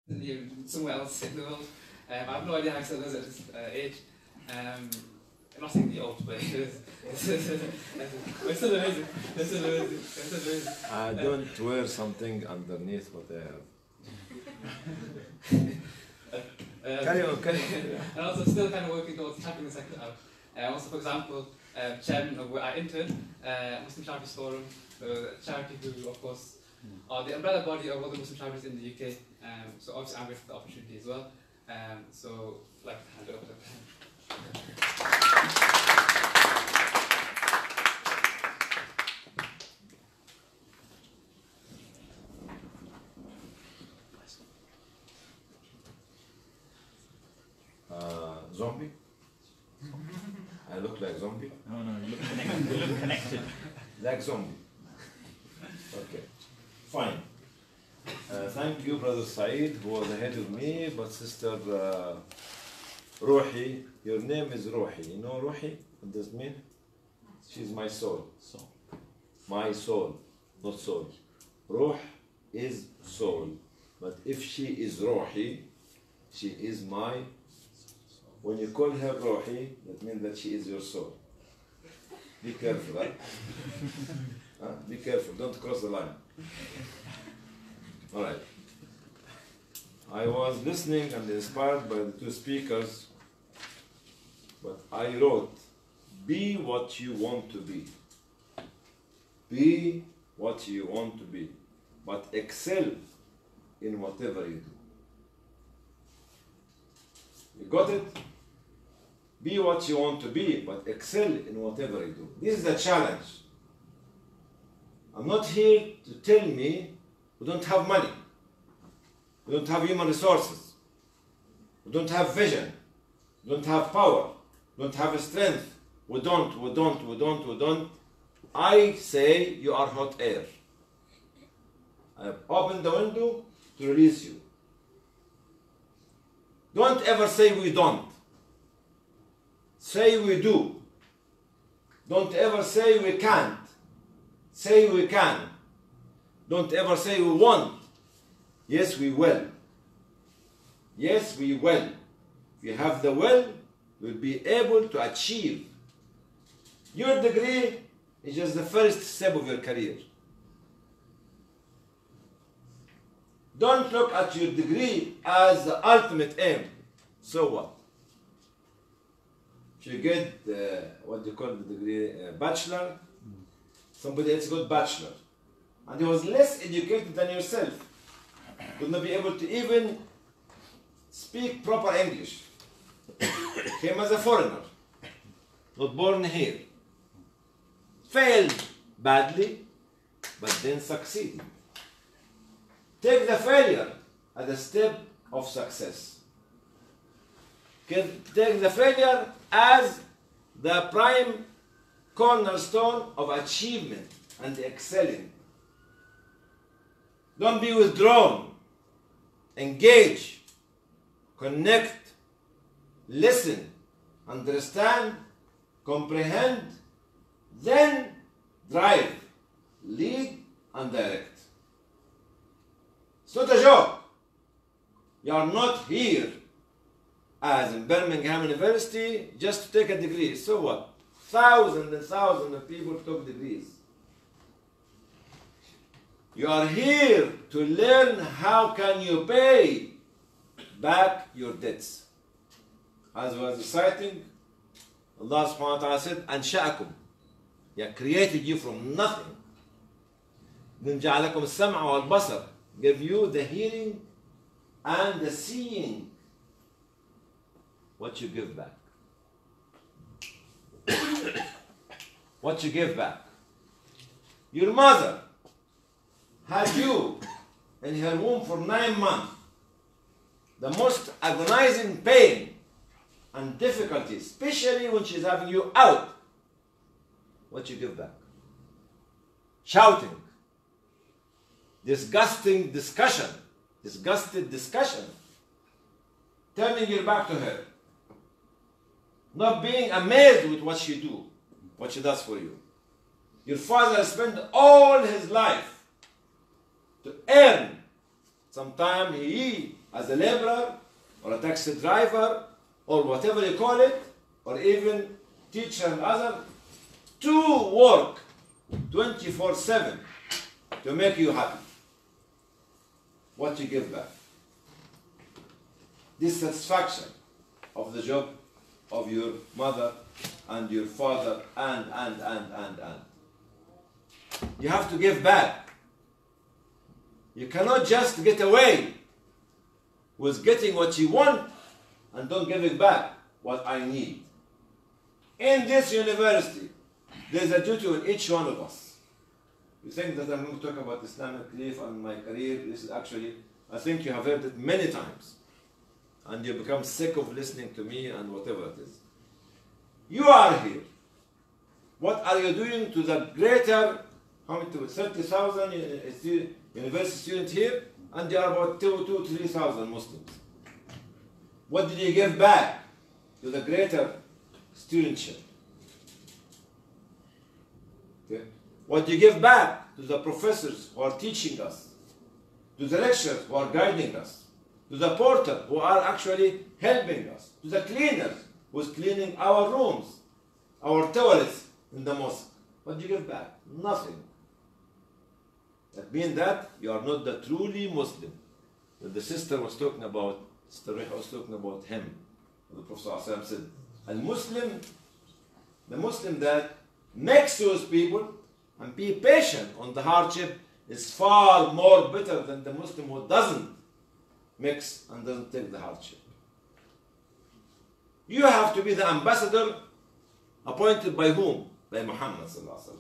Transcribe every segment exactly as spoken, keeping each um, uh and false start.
somewhere else in the world. Um, I have no idea how I still does it at this uh, age. Um, I'm not saying the old, but it is. It's, it's, it's, it's still amazing. It's still amazing. It's still amazing. I don't um, wear something underneath what I have. um, carry on, carry on. And also still kind of working towards tapping the sector out. Uh, also, for example, uh, chairman of where I intern, uh, Muslim Charities Forum, the charity who, of course, are the umbrella body of all the Muslim charities in the U K. Um, so obviously I'm grateful for the opportunity as well. Um, so I'd like to hand it over to him. Uh, zombie? I look like zombie? No, no, you look connected. You look connected. Like zombie. Okay, fine. Uh, thank you, Brother Saeed, who was ahead of me, but Sister uh, Ruhi, your name is Ruhi. You know Ruhi? What does it mean? She's my soul. Soul. My soul, not soul. Ruh is soul. But if she is Ruhi, she is my. When you call her Ruhi, that means that she is your soul. Be careful, right? Huh? Be careful, don't cross the line. All right. I was listening and inspired by the two speakers, but I wrote, be what you want to be. Be what you want to be, but excel in whatever you do. You got it? Be what you want to be, but excel in whatever you do. This is the challenge. I'm not here to tell me we don't have money, we don't have human resources, we don't have vision, we don't have power, we don't have strength, we don't, we don't, we don't, we don't. I say you are hot air. I have opened the window to release you. Don't ever say we don't. Say we do. Don't ever say we can't. Say we can. Don't ever say we won't. Yes, we will. Yes, we will. If you have the will, you'll be able to achieve. Your degree is just the first step of your career. Don't look at your degree as the ultimate aim. So what? If you get uh, what do you call the degree, uh, bachelor, somebody else got bachelor, and he was less educated than yourself, would not be able to even speak proper English. Came as a foreigner, not born here, failed badly, but then succeeded. Take the failure as a step of success. Take the failure as the prime cornerstone of achievement and excelling. Don't be withdrawn. Engage, connect, listen, understand, comprehend, then drive, lead, and direct. It's not a joke. You are not here as in Birmingham University just to take a degree. So what? Thousands and thousands of people took degrees. You are here to learn how can you pay back your debts. As was reciting, Allah subhanahu wa ta'ala said, أنشأكم. He created you from nothing. Then جعلكم السمع والبصر. Give you the hearing and the seeing. What you give back. What you give back. Your mother had you in her womb for nine months. The most agonizing pain and difficulty, especially when she's having you out. What you give back. Shouting. Disgusting discussion. Disgusted discussion. Turning your back to her. Not being amazed with what she do, what she does for you. Your father spent all his life to earn. Sometimes he as a laborer or a taxi driver or whatever you call it, or even teacher and other, to work twenty-four seven to make you happy. What you give back? Dissatisfaction of the job of your mother and your father and, and, and, and, and. You have to give back. You cannot just get away with getting what you want and don't give it back what I need. In this university, there's a duty on each one of us. You think that I'm going to talk about Islamic belief and my career? This is actually, I think you have heard it many times. And you become sick of listening to me and whatever it is. You are here. What are you doing to the greater, how many, thirty thousand university students here? And there are about two, two, three thousand Muslims. What did you give back to the greater studentship? Okay. What do you give back to the professors who are teaching us, to the lecturers who are guiding us, to the porter who are actually helping us, to the cleaners who is cleaning our rooms, our toilets in the mosque? What do you give back? Nothing. That means that you are not the truly Muslim. When the sister was talking about, Sister Reha was talking about him. The Prophet ﷺ said, Al-Muslim, the Muslim that makes those people and be patient on the hardship is far more better than the Muslim who doesn't mix and doesn't take the hardship. You have to be the ambassador appointed by whom? By Muhammad sallallahu alaihi wasallam.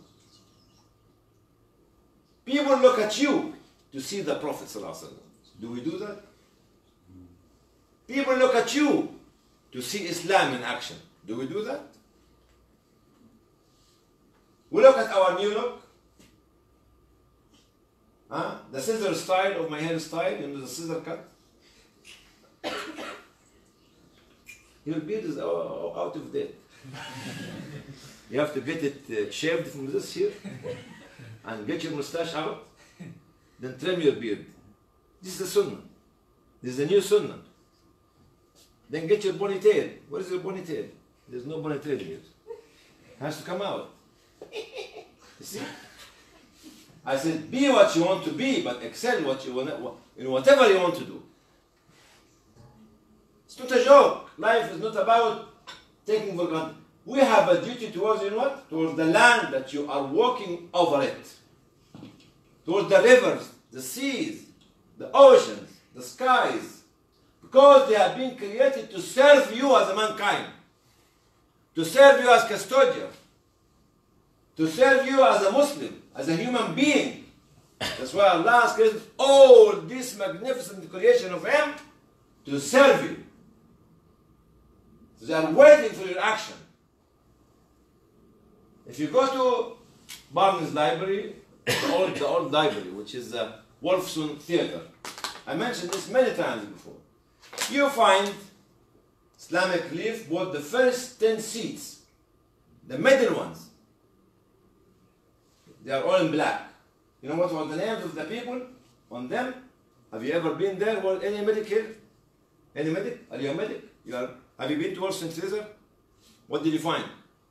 People look at you to see the Prophet sallallahu alaihi wasallam. Do we do that? People look at you to see Islam in action. Do we do that? We look at our new look. Huh? The scissor style of my hairstyle, you know, the scissor cut. Your beard is out of date. You have to get it uh, shaved from this here and get your mustache out, then trim your beard. This is the sunnah. This is the new sunnah. Then get your ponytail. Where is your ponytail? There's no ponytail here. It has to come out. You see? I said, be what you want to be, but excel what you want, in whatever you want to do. It's not a joke. Life is not about taking for granted. We have a duty towards, you know what? Towards the land that you are walking over it. Towards the rivers, the seas, the oceans, the skies. Because they have been created to serve you as a mankind. To serve you as custodian. To serve you as a Muslim, as a human being. That's why Allah has created all this magnificent creation of Him to serve you. So they are waiting for your action. If you go to Barnes Library, the old, the old library, which is the Wolfson Theatre, I mentioned this many times before. You find Islamic Relief bought the first ten seats, the middle ones. They are all in black. You know what were the names of the people on them? Have you ever been there? Well, any medic here? Any medic? Are you a medic? You are, have you been to Wolfson Theatre? What did you find?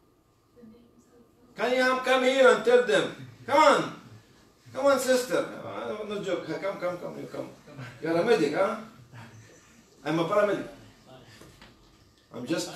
Can you come here and tell them? Come on. Come on, sister. Uh, no joke. Come, come, come. You come. You're a medic, huh? I'm a paramedic. I'm just...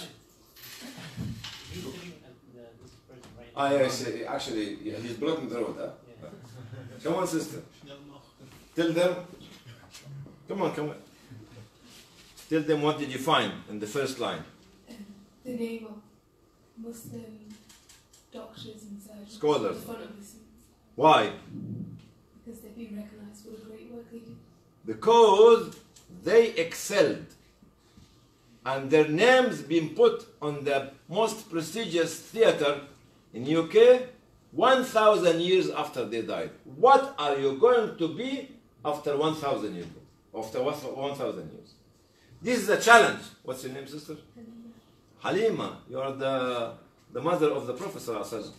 Ah, yes, actually, yeah, he's blocking the road, huh? Come on, sister. Tell them. Come on, come on. Tell them what did you find in the first line. The name of Muslim doctors and surgeons. Scholars. In front of the seats. Why? Because they've been recognized for the great work they do. Because they excelled. And their names been put on the most prestigious theatre in U K one thousand years after they died. What are you going to be after one thousand years? After one thousand years? This is a challenge. What's your name, sister? Halima. You are the, the mother of the Prophet ﷺ.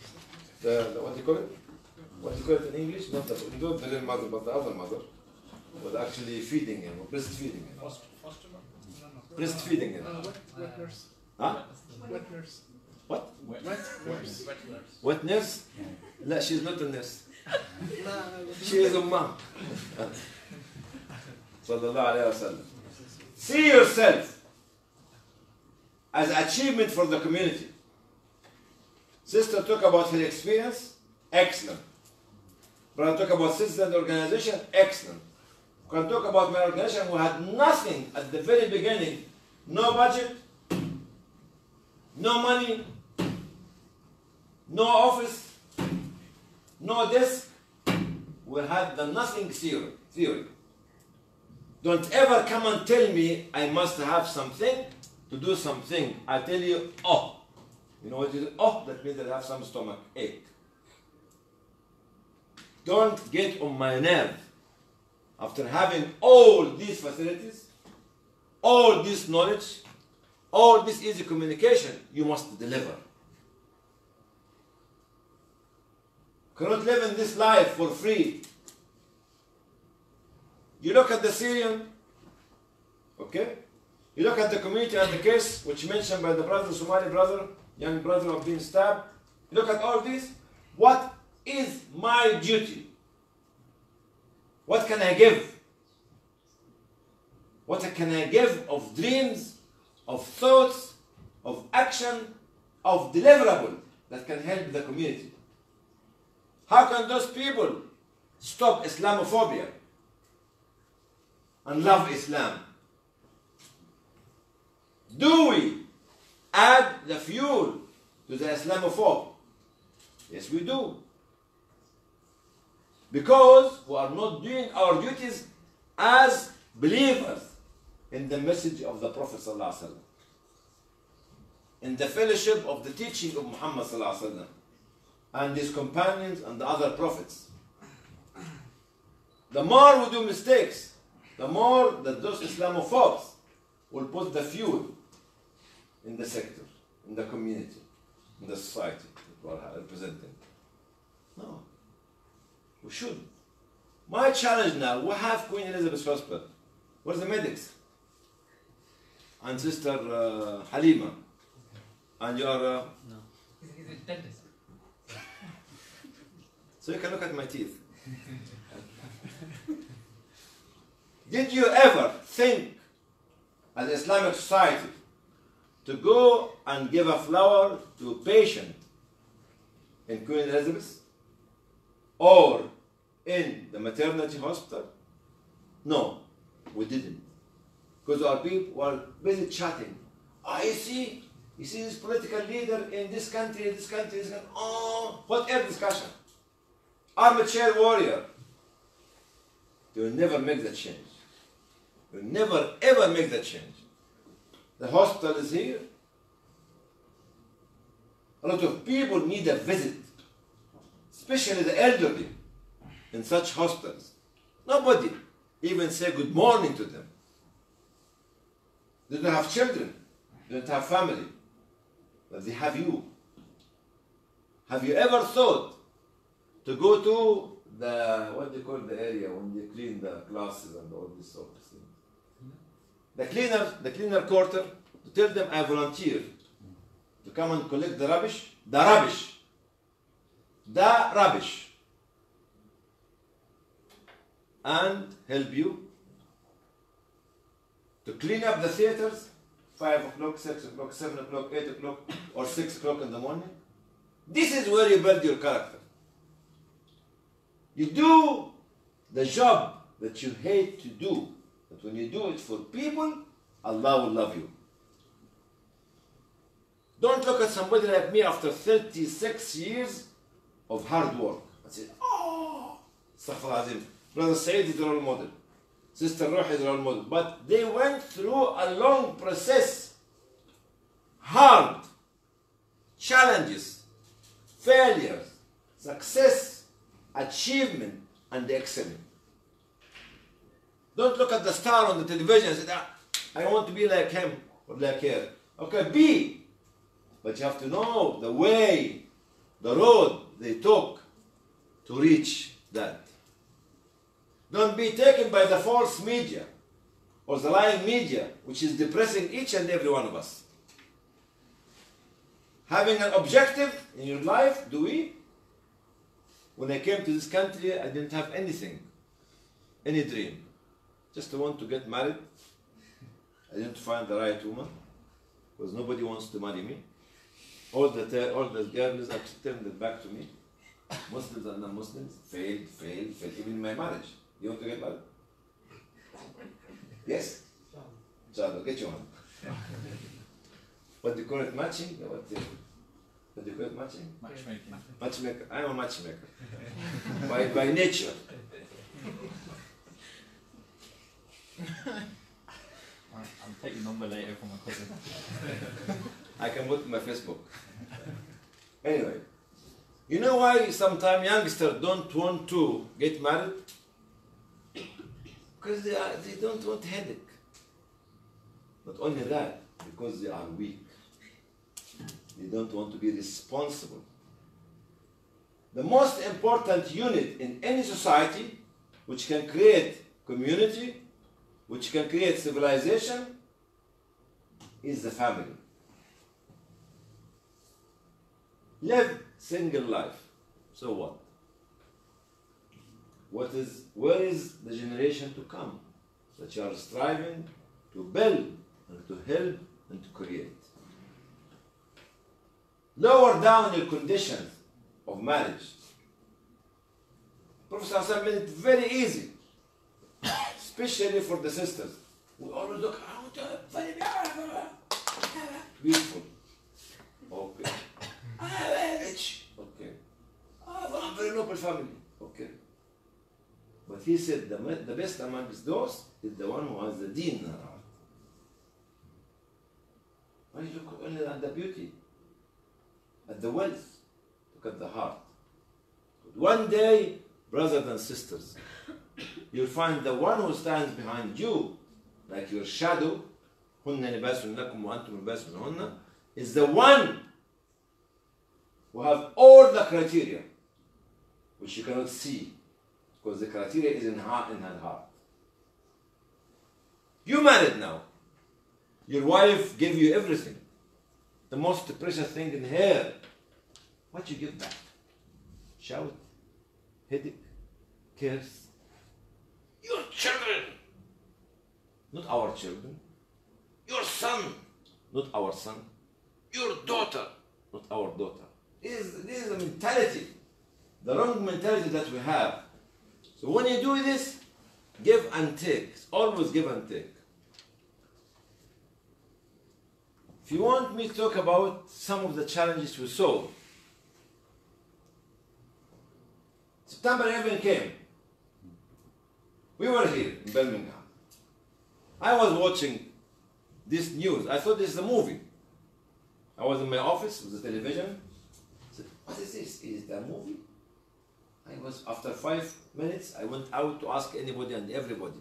The, the, what do you call it? What do you call it in English? Not the, not the real mother, but the other mother. was actually feeding him, or breastfeeding him. Foster, foster mom? No, no. Breastfeeding him. Uh, wet, wet nurse. Huh? Wet nurse. What? Wet nurse. Wet nurse. What nurse? لا, she's not a nurse. Nah, She is Ummah. Sallallahu alayhi wa sallam. See yourself as achievement for the community. Sister talk about her experience, excellent. Brother talk about citizen organization, excellent. Can talk about my organization who had nothing at the very beginning, no budget, no money, no office, no desk. We had the nothing theory. theory. Don't ever come and tell me I must have something to do something. I tell you, oh. You know what it is? Oh, that means that I have some stomach ache. Don't get on my nerve. After having all these facilities, all this knowledge, all this easy communication, you must deliver. Cannot live in this life for free. You look at the Syrian, okay? You look at the community and the case which mentioned by the brother, Somali brother, young brother of being stabbed. You look at all this. What is my duty? What can I give? What can I give of dreams, of thoughts, of action, of deliverable that can help the community? How can those people stop Islamophobia and love Islam? Do we add the fuel to the Islamophobe? Yes, we do. Because we are not doing our duties as believers in the message of the Prophet ﷺ, in the fellowship of the teaching of Muhammad ﷺ and his companions and the other prophets. The more we do mistakes, the more that those Islamophobes will put the fuel in the sector, in the community, in the society that we are representing. No. We should. My challenge now, we have Queen Elizabeth Hospital. Where's the medics? And Sister uh, Halima. And you are... Uh, No. He's, he's a dentist. so you can look at my teeth. Did you ever think, as an Islamic society, to go and give a flower to a patient in Queen Elizabeth? Or in the maternity hospital? No, we didn't. Because our people were busy chatting. Oh, you see, you see this political leader in this country, this country, this country. Oh, whatever discussion. Armchair warrior. You will never make that change. You will never ever make that change. The hospital is here. A lot of people need a visit, especially the elderly in such hospitals. Nobody even say good morning to them. They don't have children, they don't have family, but they have you. Have you ever thought to go to the, what do you call the area when they clean the classes and all this sort of thing? The cleaner, the cleaner quarter, to tell them I volunteer to come and collect the rubbish, the rubbish, the rubbish, and help you to clean up the theaters, five o'clock, six o'clock, seven o'clock, eight o'clock, or six o'clock in the morning. This is where you build your character. You do the job that you hate to do, but when you do it for people, Allah will love you. Don't look at somebody like me after thirty-six years of hard work and say, oh, Astaghfirullah Azim. Brother Saeed is a role model. Sister Ruh is a role model. But they went through a long process, hard, challenges, failures, success, achievement, and excellence. Don't look at the star on the television and say, ah, I want to be like him or like her. Okay, be. But you have to know the way, the road they took to reach that. Don't be taken by the false media or the lying media, which is depressing each and every one of us. Having an objective in your life, do we? When I came to this country, I didn't have anything, any dream. Just want to get married. I didn't find the right woman, because nobody wants to marry me. All the, all the girls have turned it back to me. Muslims and non-Muslims, failed, failed, failed. Even in my marriage. You want to get married? Yes? Inshallah, get you one. What do you call it? Matching? What do you, what do you call it? Matching? Matchmaking. Matchmaker. I'm a matchmaker. by, by nature. I'll I'll take your number later from my cousin. I can put it in my Facebook. Anyway, you know why sometimes youngsters don't want to get married? Because they, are, they don't want headache. Not only that, because they are weak. They don't want to be responsible. The most important unit in any society, which can create community, which can create civilization, is the family. Live single life. So what? What is, where is the generation to come that you are striving to build and to help and to create? Lower down your conditions of marriage. Prophet made it very easy, especially for the sisters. We always look, I want to very beautiful. Okay. I'm rich. Okay. I'm from a very noble family. Okay. But he said the, the best amongst those is the one who has the deen in her heart. Why you look only at the beauty, at the wealth? Look at the heart. One day, brothers and sisters, you'll find the one who stands behind you, like your shadow, is the one who have all the criteria, which you cannot see, because the criteria is in her, in her heart. You married now. Your wife gave you everything. The most precious thing in her. What you give back? Shout, headache, cares. Your children, not our children. Your son, not our son. Your daughter, not our daughter. This is, this is a mentality, the wrong mentality that we have. So when you do this, give and take. Always give and take. If you want me to talk about some of the challenges we saw, September eleventh came. We were here in Birmingham. I was watching this news. I thought this is a movie. I was in my office with the television. I said, what is this? Is it a movie? I was, after five minutes, I went out to ask anybody and everybody.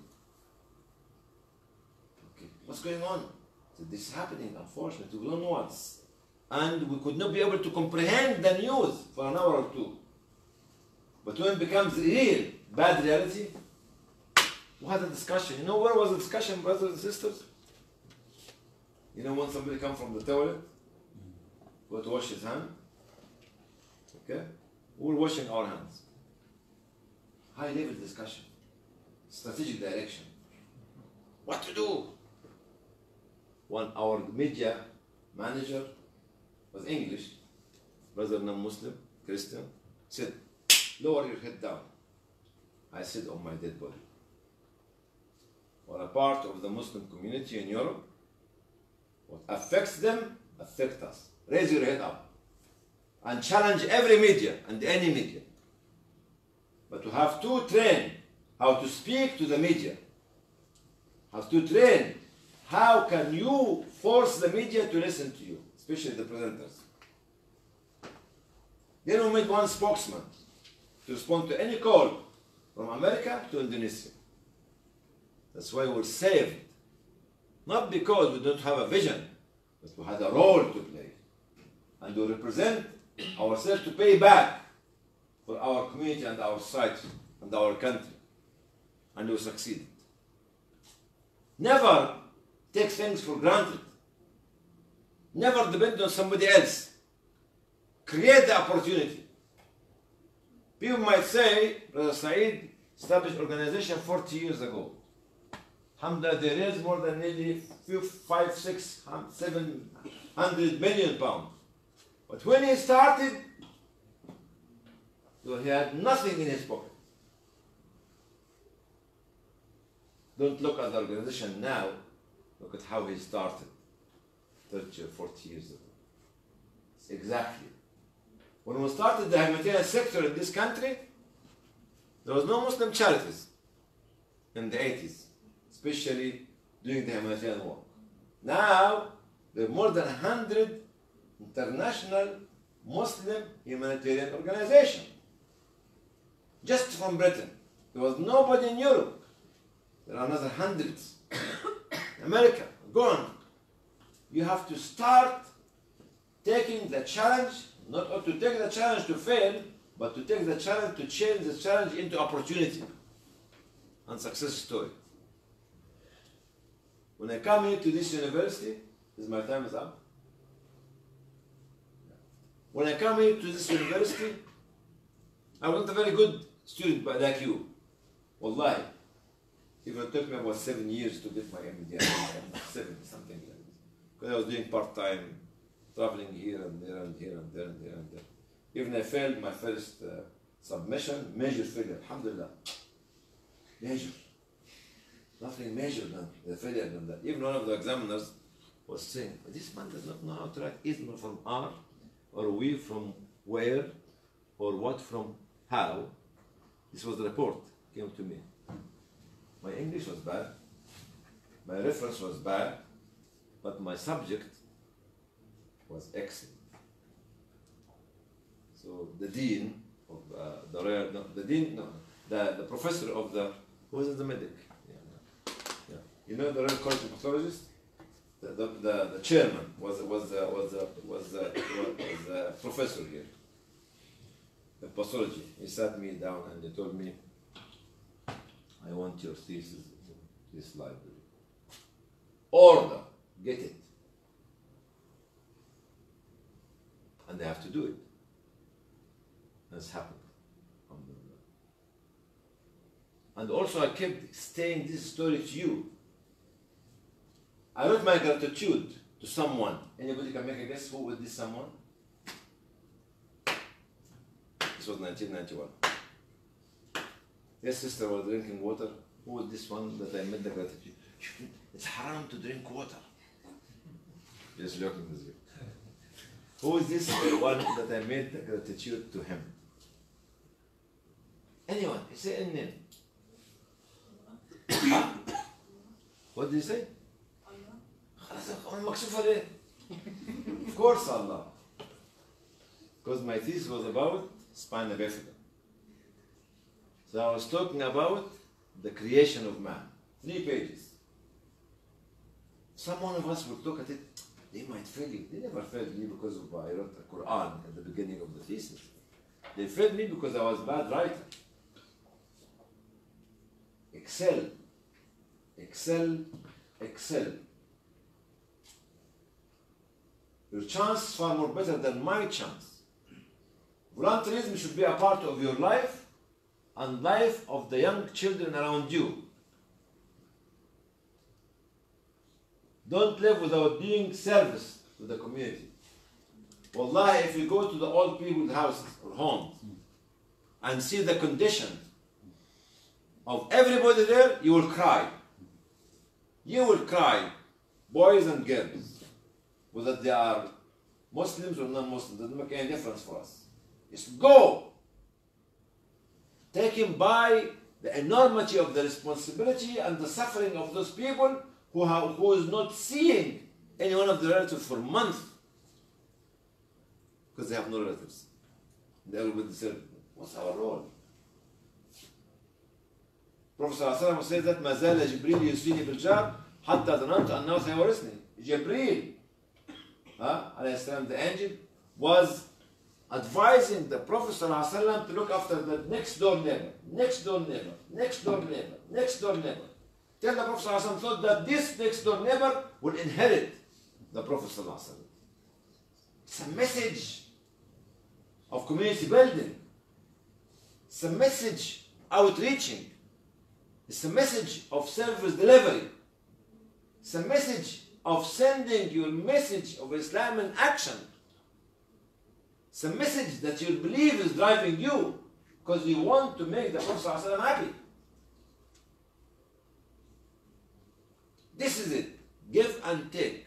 Okay, what's going on? I said, this is happening, unfortunately. We don't know what's. And we could not be able to comprehend the news for an hour or two. But when it becomes real, bad reality, we had a discussion. You know where was the discussion, brothers and sisters? You know when somebody comes from the toilet, go to wash his hand? Okay? We're washing our hands. High level discussion. Strategic direction. What to do? One, our media manager was English, brother non-Muslim, Christian, said, lower your head down. I said, on my dead body. We're a part of the Muslim community in Europe. What affects them, affects us. Raise your head up. And challenge every media and any media. But we have to train how to speak to the media. Have to train how can you force the media to listen to you, especially the presenters. Then we made one spokesman to respond to any call from America to Indonesia. That's why we're saved. Not because we don't have a vision, but we had a role to play. And we represent ourselves to pay back for our community and our society and our country. and you succeeded. Never take things for granted. Never depend on somebody else. Create the opportunity. People might say, Brother Saeed established organization forty years ago. Alhamdulillah, they raised more than nearly five, six, seven hundred million pounds. But when he started, he had nothing in his pocket. Don't look at the organization now, look at how he started thirty or forty years ago. Exactly. When we started the humanitarian sector in this country, there was no Muslim charities in the eighties, especially during the humanitarian work. Now, there are more than one hundred international Muslim humanitarian organizations. Just from Britain. There was nobody in Europe. There are another hundreds. America, go on. You have to start taking the challenge, not to take the challenge to fail, but to take the challenge to change the challenge into opportunity and success story. When I come into this university, is my time is up? When I come here to this university, I was not a very good student but like you. Wallahi. Even it took me about seven years to get my M D, seven, something like this. Because I was doing part-time, traveling here and there and here and there and there and there. Even I failed my first uh, submission, major failure, alhamdulillah. Major. Nothing major than the failure than that. Even one of the examiners was saying, this man does not know how to write ism from R, or we from where, or what from how. This was the report, came to me. My English was bad, my reference was bad, but my subject was excellent. So the dean of uh, the Royal, no, the dean, no, the, the professor of the, who was the medic? Yeah, yeah. You know the Royal College of Pathologists? The, the, the, the chairman was was uh, was uh, was, uh, was a professor here, the pathology. He sat me down and he told me, I want your thesis in this library. Order, get it. And they have to do it. And it's happened. And also I kept saying this story to you. I wrote my gratitude to someone. Anybody can make a guess who was this someone? This was nineteen ninety-one. Yes, sister was drinking water. Who was this one that I made the gratitude? It's haram to drink water. Just joking with you. Who is this one that I made the gratitude to him? Anyone? Say a name. Huh? What did you say? Of course, Allah. Because my thesis was about spina bifida. So I was talking about the creation of man. Three pages. Some one of us would look at it, they might fail you. They never failed me because of I wrote the Quran at the beginning of the thesis. They failed me because I was a bad writer. Excel. Excel. Excel. Your chance is far more better than my chance. Volunteerism should be a part of your life and life of the young children around you. Don't live without doing service to the community. Wallahi, if you go to the old people's houses or homes and see the condition of everybody there, you will cry. You will cry, boys and girls. Whether they are Muslims or non-Muslims, doesn't make any difference for us. Just go. Taken by the enormity of the responsibility and the suffering of those people who, have, who is not seeing any one of the relatives for months because they have no relatives. And everybody said, what's our role? Prophet ﷺ says that ما زال جبريل يوصيني بالجار حتى ظننت أنه سيورثني. Jibreel, huh, the angel, was advising the Prophet ﷺ to look after the next door neighbor, next door neighbor, next door neighbor, next door neighbor. Till the Prophet ﷺ thought that this next door neighbor will inherit the Prophet ﷺ. It's a message of community building. It's a message outreaching. It's a message of service delivery. It's a message of sending your message of Islam in action. It's a message that you believe is driving you because you want to make the Prophet ﷺ happy. This is it. Give and take.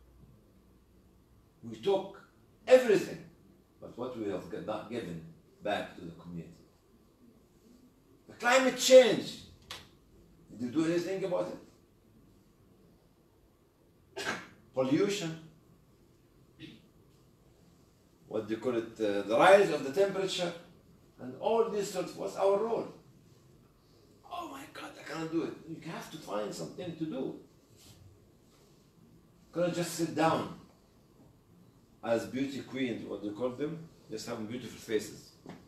We took everything, but what we have not given back to the community. The climate change. Did you do anything about it? Pollution. What do you call it? Uh, the rise of the temperature. And all this sort of, what's our role? Oh my God, I cannot do it. You have to find something to do. You cannot just sit down as beauty queens, what do you call them? Just having beautiful faces.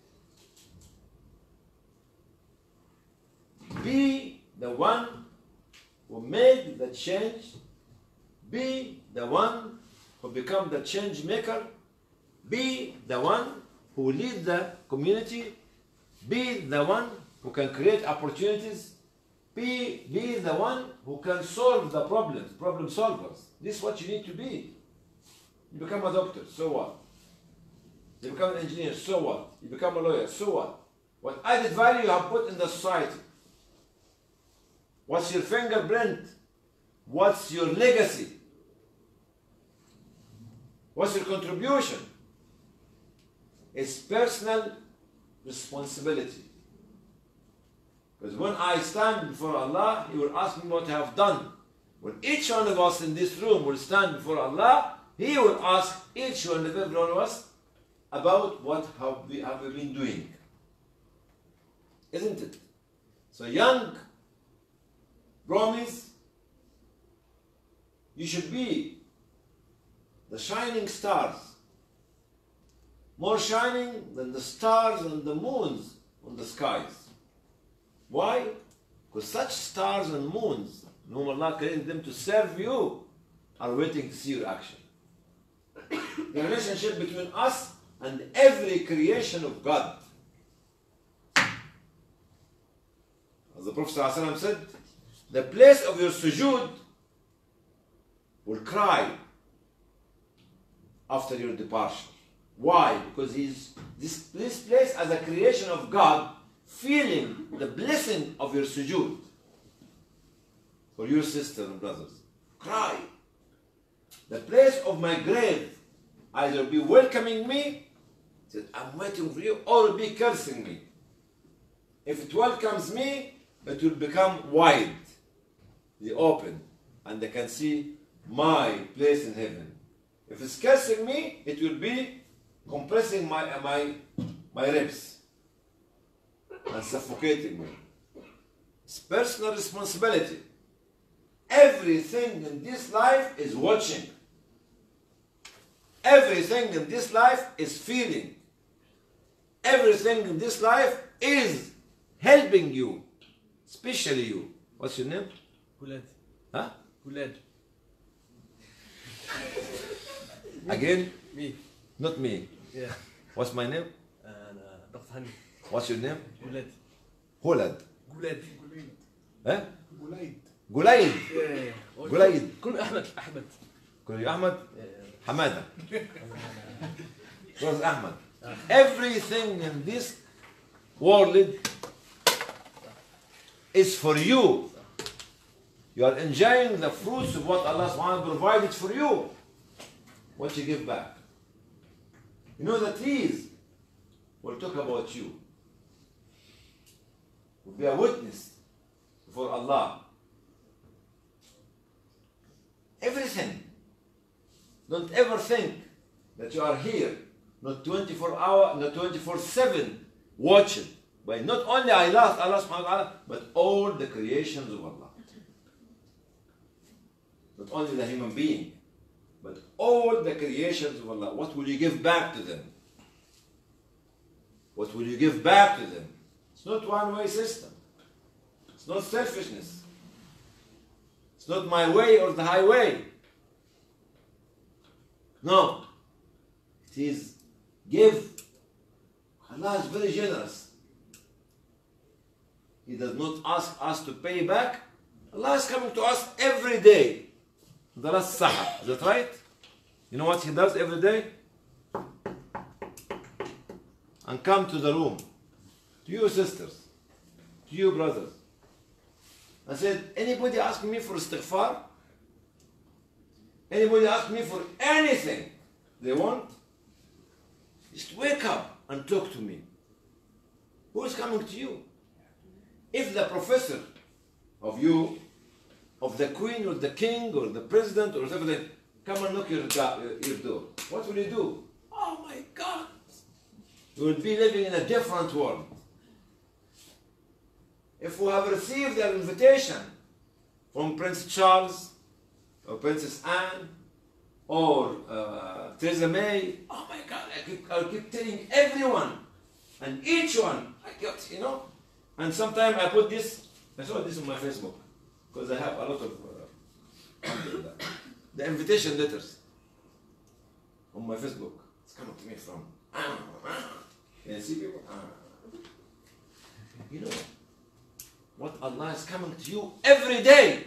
Be the one who made the change. Be the one who become the change maker. Be the one who lead the community. Be the one who can create opportunities. Be, be the one who can solve the problems, problem solvers. This is what you need to be. You become a doctor, so what? You become an engineer, so what? You become a lawyer, so what? What added value you have put in the society? What's your fingerprint? What's your legacy? What's your contribution? It's personal responsibility. Because when I stand before Allah, He will ask me what I have done. When each one of us in this room will stand before Allah, He will ask each one of every one of us about what have we, have we been doing. Isn't it? So young Bromies, you should be the shining stars, more shining than the stars and the moons on the skies. Why? Because such stars and moons, whom Allah created them to serve you, are waiting to see your action. The relationship between us and every creation of God. As the Prophet ﷺ said, the place of your sujood will cry after your departure. Why? Because he's this, this place as a creation of God, feeling the blessing of your sujood for your sisters and brothers. Cry. The place of my grave either be welcoming me, said, I'm waiting for you, or be cursing me. If it welcomes me, it will become wide, the open, and they can see my place in heaven. If it's cursing me, it will be compressing my, my, my ribs and suffocating me. It's personal responsibility. Everything in this life is watching. Everything in this life is feeling. Everything in this life is helping you, especially you. What's your name? Guled. Huh? Guled. Again? Me. Not me. Yeah. What's my name? And uh, Doctor Hani. What's your name? Guled. Hulad. Guled. Huh? Gulaid. Gulaid. Yeah. Gulaid. كل أحمد أحمد. Call you Ahmad? Yeah. Hamada. Where's Ahmad? Everything in this world is for you. You are enjoying the fruits of what Allah subhanahu wa ta'ala provided for you. What you give back. You know the trees will talk about you. Will be a witness before Allah. Everything. Don't ever think that you are here, not twenty-four hour, not twenty-four seven, watching by not only Allah, Allah subhanahu wa ta'ala, but all the creations of Allah. Not only the human being, but all the creations of Allah. What will you give back to them? What will you give back to them? It's not one-way system. It's not selfishness. It's not my way or the highway. No. It is give. Allah is very generous. He does not ask us to pay back. Allah is coming to us every day. Daras Sahab. Is that right? You know what He does every day? And come to the room, to you sisters, to you brothers. I said, anybody asking me for istighfar? Anybody ask me for anything they want? Just wake up and talk to me. Who is coming to you? If the professor of you, of the queen or the king or the president or whatever, they come and knock your, your door, what will you do? Oh my God! You will be living in a different world. If we have received an invitation from Prince Charles or Princess Anne or uh, Theresa May, oh my God, I keep, I'll keep telling everyone and each one, I got, you know, and sometimes I put this, I saw this on my Facebook because I have a lot of uh, the invitation letters on my Facebook. It's coming to me from, and see people, you know, what Allah is coming to you every day.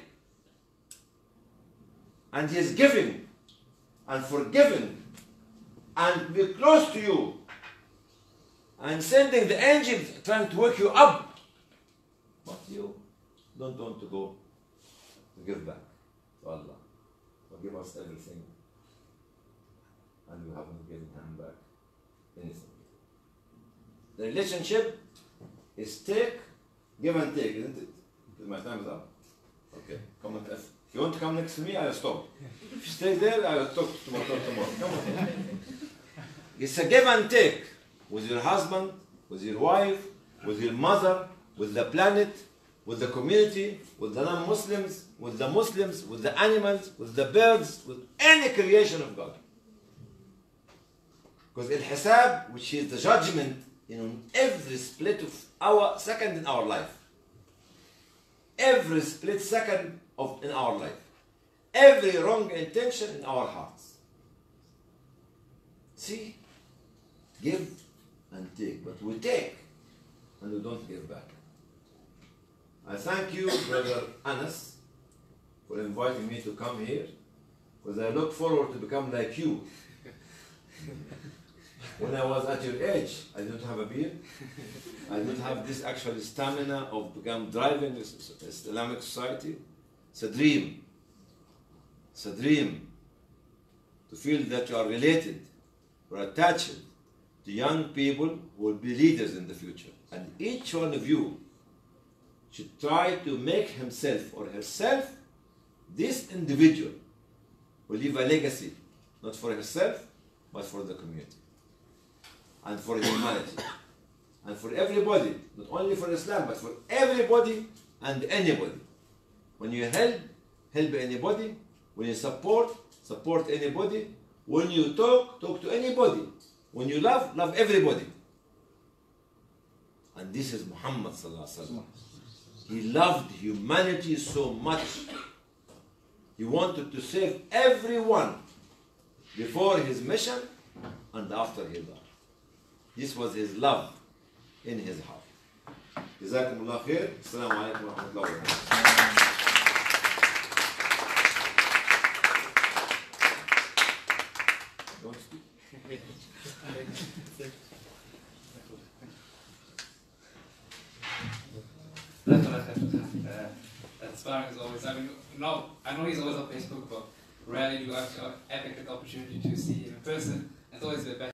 And He is giving and forgiving and be close to you and sending the angels trying to wake you up. But you don't want to go to give back to Allah. Forgive us everything. And you haven't given Him back anything. The relationship is take, give and take, isn't it? My time is up. Okay, come on. If you want to come next to me, I'll stop. If you stay there, I'll talk tomorrow. tomorrow. Come on. It's a give and take with your husband, with your wife, with your mother, with the planet, with the community, with the non-Muslims, with the Muslims, with the animals, with the birds, with any creation of God. Because al-hisab, which is the judgment in every split of our second in our life. Every split second of in our life. Every wrong intention in our hearts. See? Give and take. But we take and we don't give back. I thank you, Brother Anas, for inviting me to come here. Because I look forward to become like you. When I was at your age, I didn't have a beard. I didn't have this actual stamina of become driving this Islamic society. It's a dream. It's a dream to feel that you are related or attached to young people who will be leaders in the future. And each one of you should try to make himself or herself this individual who leave a legacy, not for herself, but for the community. And for humanity, and for everybody, not only for Islam, but for everybody and anybody. When you help, help anybody. When you support, support anybody. When you talk, talk to anybody. When you love, love everybody. And this is Muhammad sallallahu alaihi wasallam. He loved humanity so much. He wanted to save everyone before his mission and after he died. This was his love in his heart. Jazakumullah khair. Assalamu alaikum wa rahmatullahi wa barakatuh. Don't speak. Uh, Inspiring as always. I mean, no, I know he's always on Facebook, but rarely do I ever get the opportunity to see him in person. It's always a bit better.